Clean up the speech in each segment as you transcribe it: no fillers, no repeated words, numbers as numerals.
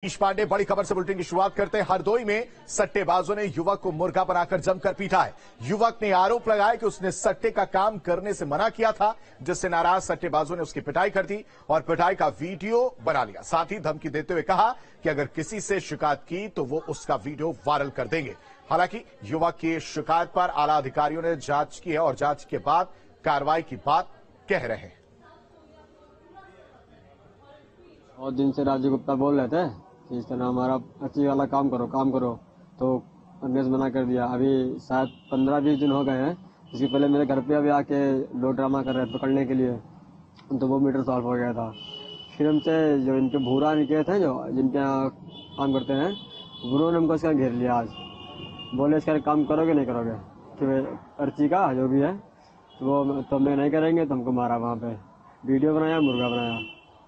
मनीष पांडे बड़ी खबर से बुलेटिन की शुरुआत करते हैं। हरदोई में सट्टेबाजों ने युवक को मुर्गा बनाकर जमकर पीटा है। युवक ने आरोप लगाया कि उसने सट्टे का काम करने से मना किया था, जिससे नाराज सट्टेबाजों ने उसकी पिटाई कर दी और पिटाई का वीडियो बना लिया। साथ ही धमकी देते हुए कहा कि अगर किसी से शिकायत की तो वो उसका वीडियो वायरल कर देंगे। हालांकि युवक की शिकायत पर आला अधिकारियों ने जांच की है और जांच के बाद कार्रवाई की बात कह रहे हैं। और दिन से राजू गुप्ता बोल रहे थे कि इसका नाम हमारा अच्छी वाला काम करो तो अंग्रेज मना कर दिया। अभी शायद 15-20 दिन हो गए हैं। इसके पहले मेरे घर पे अभी आके लो ड्रामा कर रहे थे पकड़ने के लिए, तो वो मीटर सॉल्व हो गया था। फिर हमसे जो इनके भूरा निकले थे, जो जिनके यहाँ काम करते हैं, उन्होंने हमको इसका घेर लिया। आज बोले इसका काम करोगे नहीं करोगे कि अर्ची का जो भी है वो तो हम नहीं करेंगे, तो हमको मारा। वहाँ पे वीडियो बनाया, मुर्गा बनाया।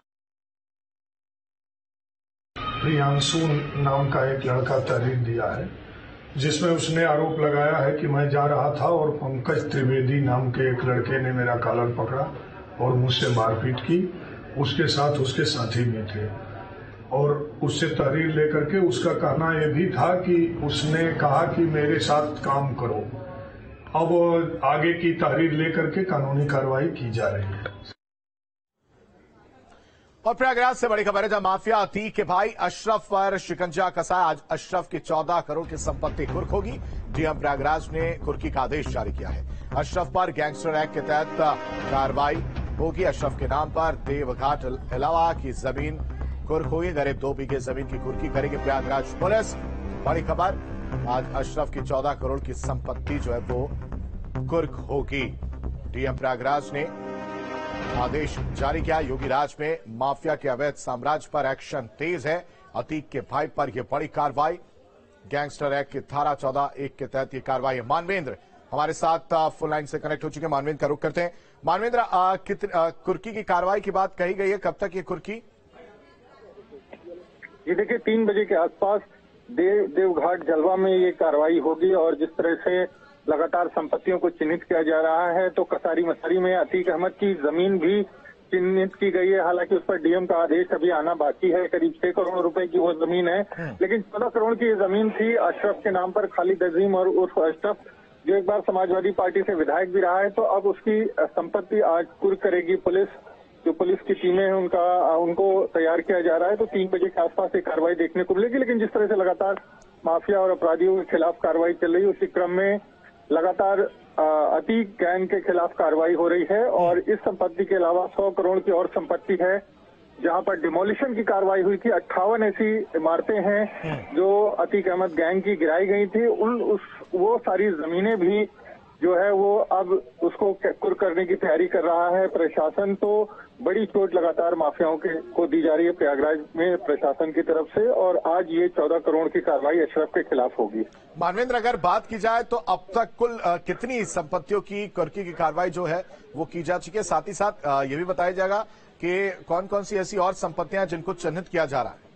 प्रियांशु नाम का एक लड़का तहरीर दिया है, जिसमें उसने आरोप लगाया है कि मैं जा रहा था और पंकज त्रिवेदी नाम के एक लड़के ने मेरा कॉलर पकड़ा और मुझसे मारपीट की। उसके साथ उसके साथी भी थे और उससे तहरीर लेकर के उसका कहना यह भी था कि उसने कहा कि मेरे साथ काम करो। अब आगे की तहरीर लेकर के कानूनी कार्रवाई की जा रही है। और प्रयागराज से बड़ी खबर है, जहां माफिया अतीक के भाई अशरफ पर शिकंजा कसा। आज अशरफ की 14 करोड़ की संपत्ति कुर्क होगी। डीएम प्रयागराज ने कुर्की का आदेश जारी किया है। अशरफ पर गैंगस्टर एक्ट के तहत कार्रवाई होगी। अशरफ के नाम पर देवघाट इलावा की जमीन कुर्क होगी। करीब 2 बीघे जमीन की कुर्की करेगी प्रयागराज पुलिस। बड़ी खबर, आज अशरफ की 14 करोड़ की संपत्ति जो है वो कुर्क होगी। डीएम प्रयागराज ने आदेश जारी किया। योगी राज में माफिया के अवैध साम्राज्य पर एक्शन तेज है। अतीक के भाई पर यह बड़ी कार्रवाई। गैंगस्टर एक्ट की धारा 14(1) के तहत यह कार्रवाई है। मानवेंद्र हमारे साथ फोन लाइन से कनेक्ट हो चुके हैं। मानवेंद्र का रुख करते हैं। मानवेंद्र, कुर्की की कार्रवाई की बात कही गई है, कब तक ये कुर्की? ये देखिए 3 बजे के आसपास देवघाट जलवा में ये कार्रवाई होगी। और जिस तरह से लगातार संपत्तियों को चिन्हित किया जा रहा है, तो कसारी मसारी में अतीक अहमद की जमीन भी चिन्हित की गई है। हालांकि उस पर डीएम का आदेश अभी आना बाकी है। करीब 6 करोड़ रुपए की वो जमीन है, लेकिन 14 करोड़ की जमीन थी अशरफ के नाम पर। खालिद अजीम और उर्फ अशरफ, जो एक बार समाजवादी पार्टी से विधायक भी रहा है, तो अब उसकी संपत्ति आज कुर्क करेगी पुलिस। जो पुलिस की टीमें हैं उनको तैयार किया जा रहा है। तो 3 बजे के आसपास ये कार्रवाई देखने को मिलेगी। लेकिन जिस तरह से लगातार माफिया और अपराधियों के खिलाफ कार्रवाई चल रही है, उसी क्रम में लगातार अतीक गैंग के खिलाफ कार्रवाई हो रही है। और इस संपत्ति के अलावा 100 करोड़ की और संपत्ति है, जहां पर डिमोलिशन की कार्रवाई हुई थी। 58 ऐसी इमारतें हैं जो अतीक अहमद गैंग की गिराई गई थी। वो सारी जमीनें भी जो है वो अब उसको कुर्क करने की तैयारी कर रहा है प्रशासन। तो बड़ी चोट लगातार माफियाओं को दी जा रही है प्रयागराज में प्रशासन की तरफ से। और आज ये 14 करोड़ की कार्रवाई अशरफ के खिलाफ होगी। मानवेंद्र, अगर बात की जाए तो अब तक कुल कितनी संपत्तियों की कुर्की की कार्रवाई जो है वो की जा चुकी है? साथ ही साथ ये भी बताया जाएगा कि कौन कौन सी ऐसी और संपत्तियां जिनको चिन्हित किया जा रहा है?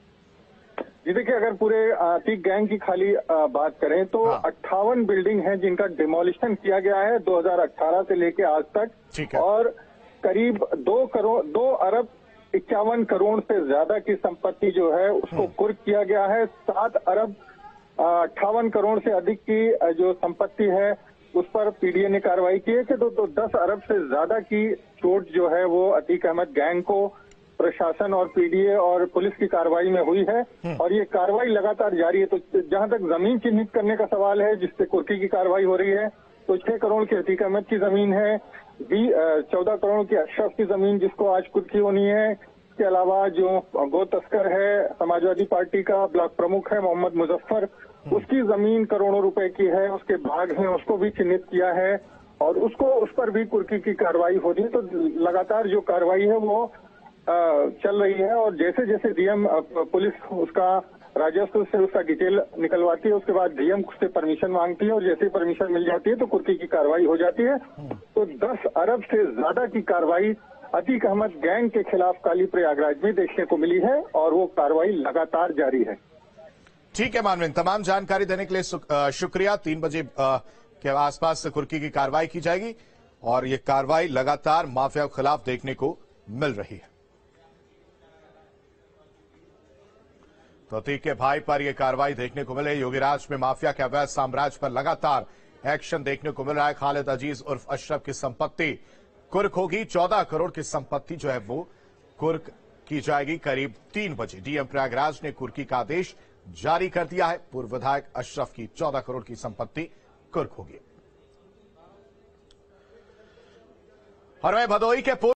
जी देखिए, अगर पूरे अतीक गैंग की खाली बात करें तो 58 बिल्डिंग हैं जिनका डिमोलिशन किया गया है 2018 से लेके आज तक। ठीक है। और करीब 2 अरब 51 करोड़ से ज्यादा की संपत्ति जो है उसको कुर्क किया गया है। 7 अरब 58 करोड़ से अधिक की जो संपत्ति है उस पर पीडीए ने कार्रवाई की है कि तो 10 अरब से ज्यादा की चोट जो है वो अतीक अहमद गैंग को प्रशासन और पीडीए और पुलिस की कार्रवाई में हुई है। और ये कार्रवाई लगातार जारी है। तो जहां तक जमीन चिन्हित करने का सवाल है, जिससे कुर्की की कार्रवाई हो रही है, तो 6 करोड़ की अतीक अहमद की जमीन है, 14 करोड़ की अशरफ की जमीन जिसको आज कुर्की होनी है। इसके अलावा जो गो तस्कर है, समाजवादी पार्टी का ब्लॉक प्रमुख है मोहम्मद मुजफ्फर, उसकी जमीन करोड़ों रुपए की है, उसके भाग हैं, उसको भी चिन्हित किया है और उस पर भी कुर्की की कार्रवाई हो रही है। तो लगातार जो कार्रवाई है वो चल रही है। और जैसे जैसे डीएम पुलिस उसका राजस्व से उसका डिटेल निकलवाती है, उसके बाद डीएम से परमिशन मांगती है और जैसे ही परमिशन मिल जाती है तो कुर्की की कार्रवाई हो जाती है। तो 10 अरब से ज्यादा की कार्रवाई अतीक अहमद गैंग के खिलाफ काली प्रयागराज में देखने को मिली है और वो कार्रवाई लगातार जारी है। ठीक है मानवेंद्र, तमाम जानकारी देने के लिए शुक्रिया। 3 बजे के आसपास कुर्की की कार्रवाई की जाएगी और ये कार्रवाई लगातार माफिया के खिलाफ देखने को मिल रही है। तो अतीक के भाई पर यह कार्रवाई देखने को मिले। योगीराज में माफिया के अवैध साम्राज्य पर लगातार एक्शन देखने को मिल रहा है। खालिद अजीज उर्फ अशरफ की संपत्ति कुर्क होगी। 14 करोड़ की संपत्ति जो है वो कुर्क की जाएगी। करीब 3 बजे डीएम प्रयागराज ने कुर्की का आदेश जारी कर दिया है। पूर्व विधायक अशरफ की 14 करोड़ की संपत्ति कुर्क होगी। और वहीं भदोही के